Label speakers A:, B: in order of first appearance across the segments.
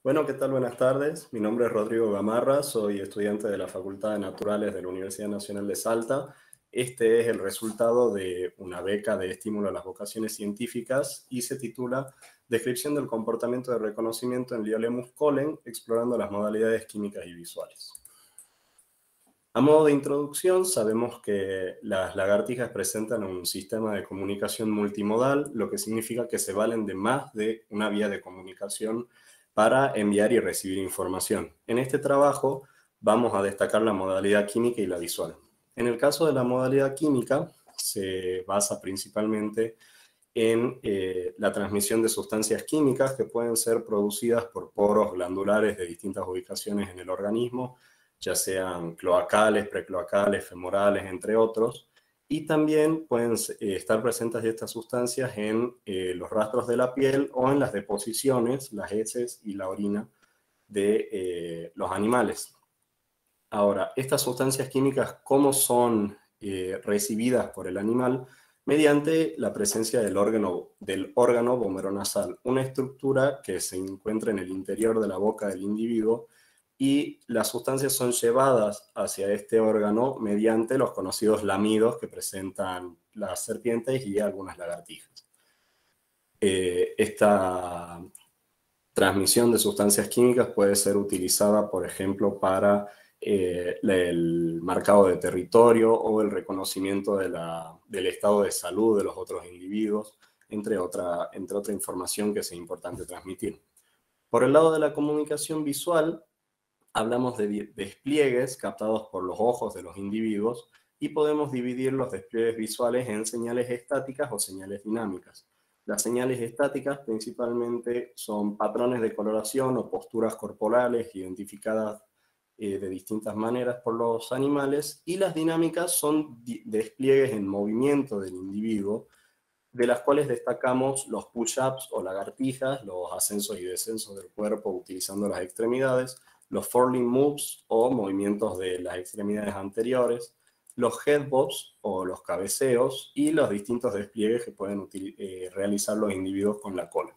A: Bueno, ¿qué tal? Buenas tardes. Mi nombre es Rodrigo Gamarra, soy estudiante de la Facultad de Naturales de la Universidad Nacional de Salta. Este es el resultado de una beca de estímulo a las vocaciones científicas y se titula Descripción del comportamiento de reconocimiento en Liolemus-Colen, explorando las modalidades químicas y visuales. A modo de introducción, sabemos que las lagartijas presentan un sistema de comunicación multimodal, lo que significa que se valen de más de una vía de comunicación para enviar y recibir información. En este trabajo vamos a destacar la modalidad química y la visual. En el caso de la modalidad química, se basa principalmente en la transmisión de sustancias químicas que pueden ser producidas por poros glandulares de distintas ubicaciones en el organismo, ya sean cloacales, precloacales, femorales, entre otros, y también pueden estar presentes estas sustancias en los rastros de la piel o en las deposiciones, las heces y la orina de los animales. Ahora, estas sustancias químicas, ¿cómo son recibidas por el animal? Mediante la presencia del órgano vomeronasal, una estructura que se encuentra en el interior de la boca del individuo, y las sustancias son llevadas hacia este órgano mediante los conocidos lamidos que presentan las serpientes y algunas lagartijas. Esta transmisión de sustancias químicas puede ser utilizada, por ejemplo, para el marcado de territorio o el reconocimiento del estado de salud de los otros individuos, entre otra información que sea importante transmitir. Por el lado de la comunicación visual, hablamos de despliegues captados por los ojos de los individuos y podemos dividir los despliegues visuales en señales estáticas o señales dinámicas. Las señales estáticas principalmente son patrones de coloración o posturas corporales identificadas de distintas maneras por los animales, y las dinámicas son despliegues en movimiento del individuo, de las cuales destacamos los push-ups o lagartijas, los ascensos y descensos del cuerpo utilizando las extremidades, los forward moves o movimientos de las extremidades anteriores, los headbobs o los cabeceos y los distintos despliegues que pueden realizar los individuos con la cola.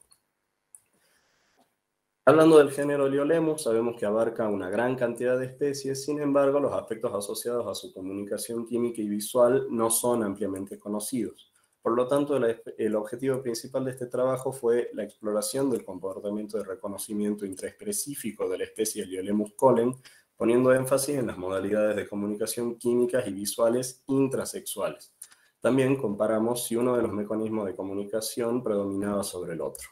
A: Hablando del género Liolemus, sabemos que abarca una gran cantidad de especies, sin embargo, los aspectos asociados a su comunicación química y visual no son ampliamente conocidos. Por lo tanto, el objetivo principal de este trabajo fue la exploración del comportamiento de reconocimiento intraespecífico de la especie Liolemus colen, poniendo énfasis en las modalidades de comunicación químicas y visuales intrasexuales. También comparamos si uno de los mecanismos de comunicación predominaba sobre el otro.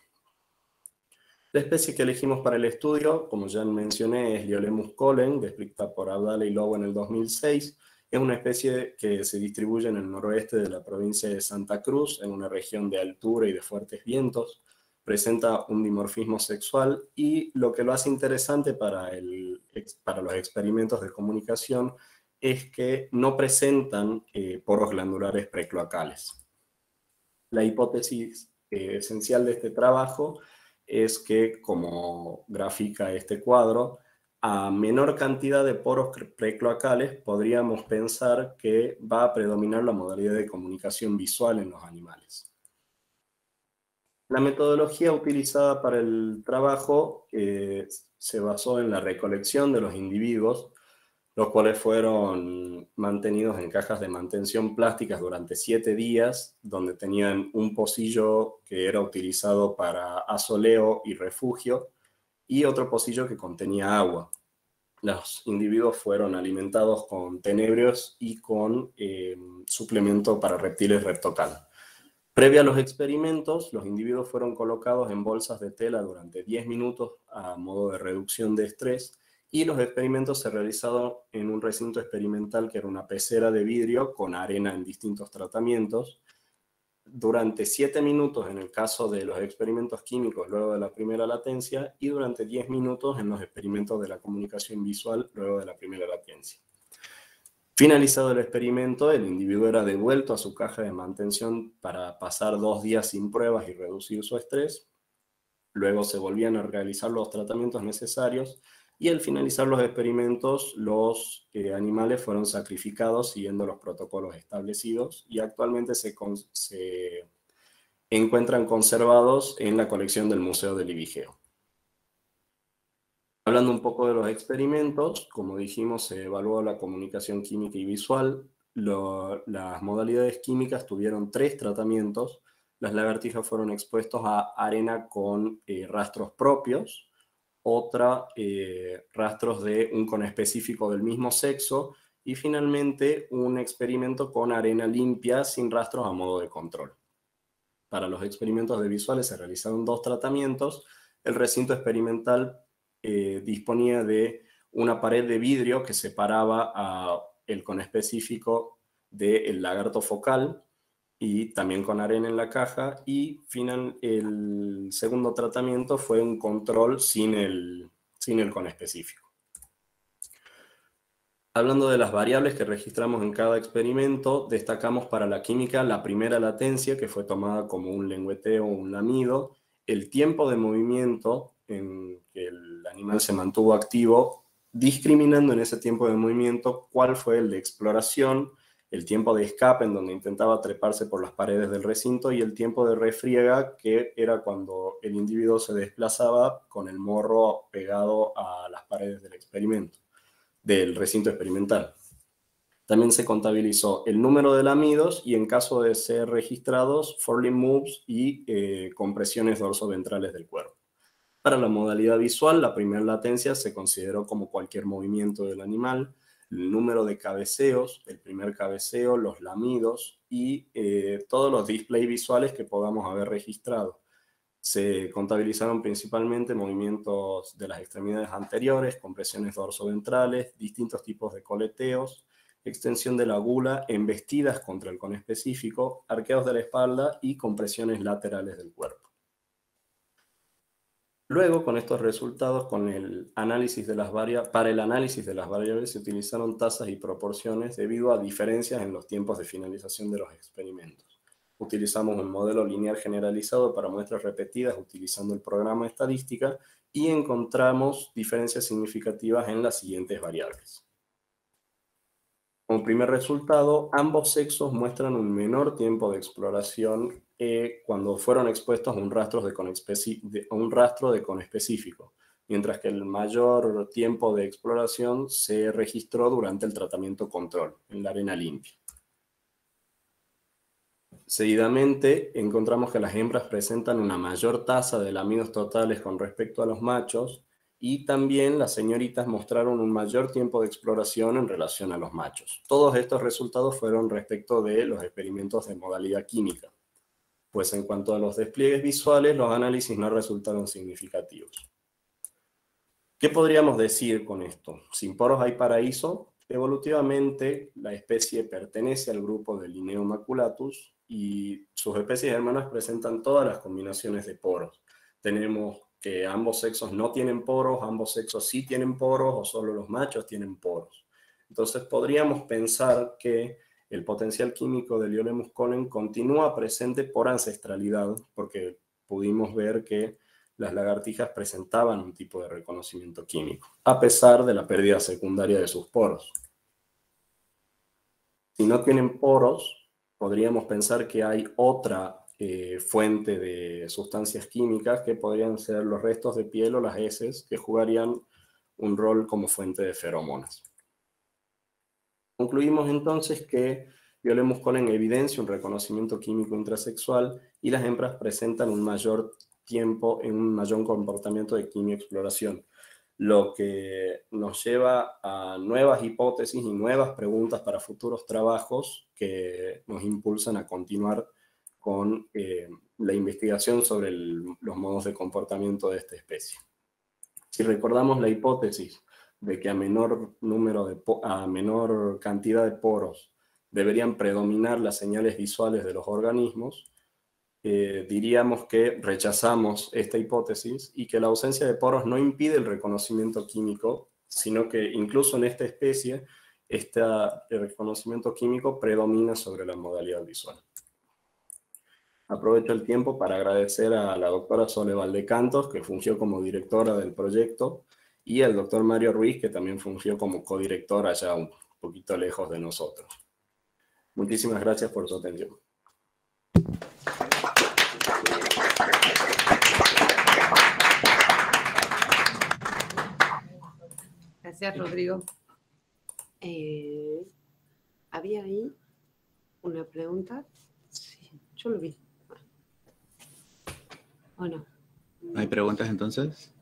A: La especie que elegimos para el estudio, como ya mencioné, es Liolemus colen, descrita por Abdala y Lobo en el 2006. Es una especie que se distribuye en el noroeste de la provincia de Santa Cruz, en una región de altura y de fuertes vientos. Presenta un dimorfismo sexual, y lo que lo hace interesante para los experimentos de comunicación es que no presentan poros glandulares precloacales. La hipótesis esencial de este trabajo es que, como grafica este cuadro, a menor cantidad de poros precloacales podríamos pensar que va a predominar la modalidad de comunicación visual en los animales. La metodología utilizada para el trabajo se basó en la recolección de los individuos, los cuales fueron mantenidos en cajas de mantención plásticas durante 7 días, donde tenían un pocillo que era utilizado para asoleo y refugio, y otro pocillo que contenía agua. Los individuos fueron alimentados con tenebrios y con suplemento para reptiles Reptocal. Previo a los experimentos, los individuos fueron colocados en bolsas de tela durante 10 minutos a modo de reducción de estrés, y los experimentos se realizaron en un recinto experimental que era una pecera de vidrio con arena en distintos tratamientos. Durante 7 minutos en el caso de los experimentos químicos luego de la primera latencia, y durante 10 minutos en los experimentos de la comunicación visual luego de la primera latencia. Finalizado el experimento, el individuo era devuelto a su caja de mantención para pasar 2 días sin pruebas y reducir su estrés. Luego se volvían a realizar los tratamientos necesarios, y al finalizar los experimentos, los animales fueron sacrificados siguiendo los protocolos establecidos, y actualmente se encuentran conservados en la colección del Museo del Ibigeo. Hablando un poco de los experimentos, como dijimos, se evaluó la comunicación química y visual. Las modalidades químicas tuvieron 3 tratamientos. Las lagartijas fueron expuestos a arena con rastros propios, otra rastros de un conespecífico del mismo sexo, y finalmente un experimento con arena limpia sin rastros a modo de control. Para los experimentos de visuales se realizaron 2 tratamientos. El recinto experimental disponía de una pared de vidrio que separaba el conespecífico del lagarto focal, y también con arena en la caja, y el segundo tratamiento fue un control sin el conespecífico. Hablando de las variables que registramos en cada experimento, destacamos para la química la primera latencia, que fue tomada como un lengüeteo o un lamido, el tiempo de movimiento en que el animal se mantuvo activo, discriminando en ese tiempo de movimiento cuál fue el de exploración, el tiempo de escape en donde intentaba treparse por las paredes del recinto, y el tiempo de refriega, que era cuando el individuo se desplazaba con el morro pegado a las paredes del recinto experimental. También se contabilizó el número de lamidos y, en caso de ser registrados, Forley moves y compresiones dorsoventrales del cuerpo. Para la modalidad visual, la primera latencia se consideró como cualquier movimiento del animal, el número de cabeceos, el primer cabeceo, los lamidos y todos los displays visuales que podamos haber registrado. Se contabilizaron principalmente movimientos de las extremidades anteriores, compresiones dorsoventrales, distintos tipos de coleteos, extensión de la gula, embestidas contra el conespecífico, arqueos de la espalda y compresiones laterales del cuerpo. Luego, con estos resultados, para el análisis de las variables se utilizaron tasas y proporciones debido a diferencias en los tiempos de finalización de los experimentos. Utilizamos un modelo lineal generalizado para muestras repetidas utilizando el programa de estadística, y encontramos diferencias significativas en las siguientes variables. Como primer resultado, ambos sexos muestran un menor tiempo de exploración cuando fueron expuestos a un rastro de conespecífico, mientras que el mayor tiempo de exploración se registró durante el tratamiento control, en la arena limpia. Seguidamente, encontramos que las hembras presentan una mayor tasa de lamidos totales con respecto a los machos, y también las señoritas mostraron un mayor tiempo de exploración en relación a los machos. Todos estos resultados fueron respecto de los experimentos de modalidad química, pues en cuanto a los despliegues visuales, los análisis no resultaron significativos. ¿Qué podríamos decir con esto? Sin poros hay paraíso. Evolutivamente, la especie pertenece al grupo de Linneo maculatus, y sus especies hermanas presentan todas las combinaciones de poros. Tenemos que ambos sexos no tienen poros, ambos sexos sí tienen poros, o solo los machos tienen poros. Entonces podríamos pensar que el potencial químico de Liolaemus colen continúa presente por ancestralidad, porque pudimos ver que las lagartijas presentaban un tipo de reconocimiento químico, a pesar de la pérdida secundaria de sus poros. Si no tienen poros, podríamos pensar que hay otra fuente de sustancias químicas, que podrían ser los restos de piel o las heces, que jugarían un rol como fuente de feromonas. Concluimos entonces que Liolaemus colen evidencia un reconocimiento químico intrasexual, y las hembras presentan un mayor tiempo en un mayor comportamiento de quimioexploración, lo que nos lleva a nuevas hipótesis y nuevas preguntas para futuros trabajos que nos impulsan a continuar con la investigación sobre los modos de comportamiento de esta especie. Si recordamos la hipótesis de que a menor cantidad de poros deberían predominar las señales visuales de los organismos, diríamos que rechazamos esta hipótesis, y que la ausencia de poros no impide el reconocimiento químico, sino que incluso en esta especie el reconocimiento químico predomina sobre la modalidad visual. Aprovecho el tiempo para agradecer a la doctora Sole Valdecantos, que fungió como directora del proyecto, y al doctor Mario Ruiz, que también fungió como codirector allá un poquito lejos de nosotros. Muchísimas gracias por su atención.
B: Gracias, Rodrigo. ¿Había ahí una pregunta? Sí, yo lo vi. ¿O no?
C: ¿No hay preguntas entonces?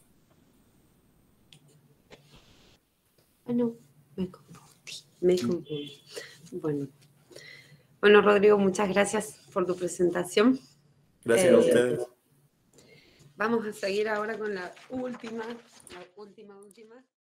B: Ah, no, me confundí. Bueno, Rodrigo, muchas gracias por tu presentación.
A: Gracias a ustedes.
B: Vamos a seguir ahora con la última.